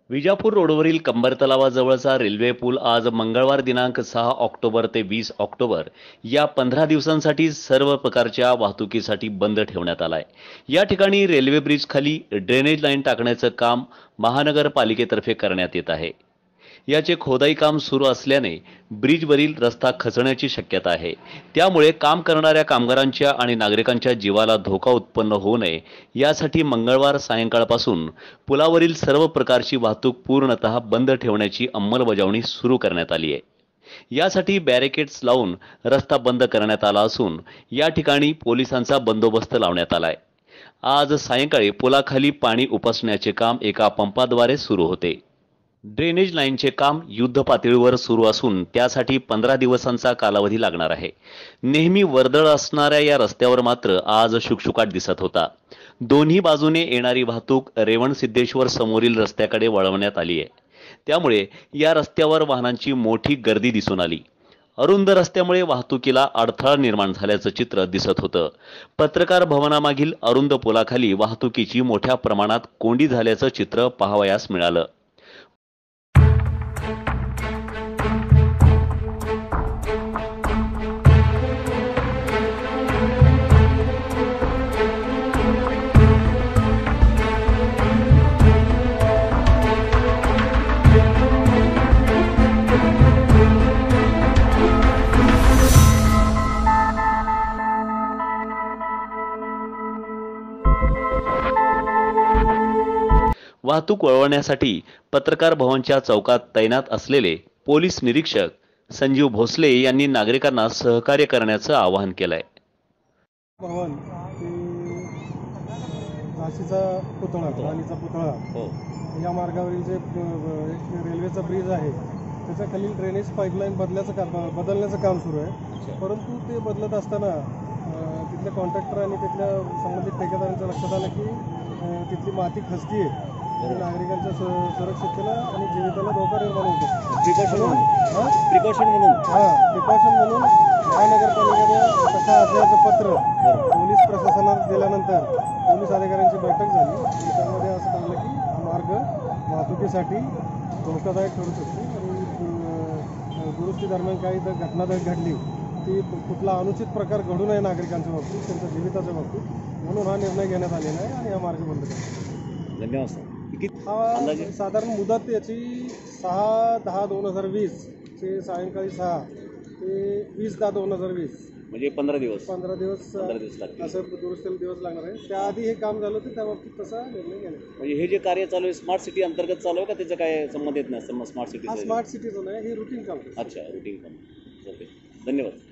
विजापूर रोडवरील कंबर तलावाजवळचा रेल्वे पूल आज मंगळवार दिनांक 6 ऑक्टोबर ते 20 ऑक्टोबर या 15 दिवसांसाठी सर्व प्रकारच्या वाहतुकीसाठी बंद ठेवण्यात आलाय। या ठिकाणी रेल्वे ब्रिज खाली ड्रेनेज लाईन टाकण्याचं काम महानगरपालिकेतर्फे करण्यात येत आहे। याचे खोदाई काम सुरू असल्याने ब्रिजवरील रस्ता खचण्याची शक्यता आहे। त्यामुळे काम करणाऱ्या कामगारांच्या आणि नागरिकांच्या जीवाला धोका उत्पन्न होऊ नये यासाठी मंगळवार सायंकाळपासून पुलावरील सर्व प्रकारची वाहतूक पूर्णतः बंद ठेवण्याची अंमलबजावणी सुरू करण्यात आली आहे। यासाठी बॅरिकेड्स लावून रस्ता बंद करण्यात आला असून या ठिकाणी पोलिसांचा बंदोबस्त लावण्यात आलाय। आज सायंकाळी पुलाखाली पाणी उपसण्याचे काम एका पंपाद्वारे सुरू होते। ड्रेनेज लाईनचे काम युद्ध पातळीवर सुरू असून त्यासाठी 15 दिवसांचा कालावधी लागणार आहे। नेहमी वर्दळ असणाऱ्या या रस्त्यावर मात्र आज शुकशुकाट दिसत होता। दोन्ही बाजूने येणारी वाहतूक रेवणसिद्धेश्वर समोरील रस्त्याकडे वळवण्यात आली आहे। त्यामुळे या रस्त्यावर वाहनांची मोठी गर्दी दिसून आली। अरुंद रस्त्यामुळे वाहतुकीला अडथळा निर्माण झाल्याचं चित्र दिसत होतं। पत्रकार भवनामागील अरुंद पुलाखाली वाहतुकीची मोठ्या प्रमाणात कोंडी झाल्याचं चित्र पाहावयास मिळालं। वाहतूक वळवण्यासाठी पत्रकार भवनच्या चौकात तैनात असलेले पोलीस निरीक्षक संजीव भोसले यांनी नागरिकांना सहकार्य करण्याचं आवाहन केलंय। भवन झाशीचा पुतळा, राणीचा पुतळा या मार्गावरील जे रेल्वेचा ब्रिज आहे त्याच्या खालील ड्रेनेज पाईपलाईन बदलण्याचं काम सुरू आहे। परंतु ते बदलत असताना तिथल्या कॉन्ट्रॅक्टर आणि तिथल्या संबंधित ठेकेदारांच्या लक्षात आलं की तिथली माती खचती आहे आणि नागरिकांच्या सुरक्षिततेला आणि जीविताला धोका निर्माण होतो। प्रिकॉशन म्हणून महानगरपालिकेने तशा असल्याचं पत्र पोलीस प्रशासनाला दिल्यानंतर पोलीस अधिकाऱ्यांची बैठक झाली। त्यामध्ये असं ठरलं की हा मार्ग वाहतुकीसाठी धोकादायक ठरू शकतो आणि दुरुस्ती दरम्यान काही जर घटना घडली ती कुठला अनुचित प्रकार घडू नये नागरिकांच्या बाबतीत, त्यांच्या जीविताच्या बाबतीत, म्हणून हा निर्णय घेण्यात आलेला आहे आणि हा मार्ग बंद करतो। धन्यवाद सर। हा साधारण मुदत याची 6/10/2020 चे सायंकाळी 6 ते 20/10/2020 म्हणजे 15 दिवस लागतील असं दुरुस्तीला दिवस लागणार आहे। त्याआधी हे काम झालं होतं त्या बाबतीत तसा निर्णय घेण्यात। म्हणजे हे जे कार्य चालू आहे स्मार्ट सिटी अंतर्गत चालू आहे का त्याचं काय संबंध येत नाही? स्मार्ट सिटी स्मार्ट सिटीचं नाही, हे रुटीन काम आहे। अच्छा, रुटीन काम। ओके, धन्यवाद।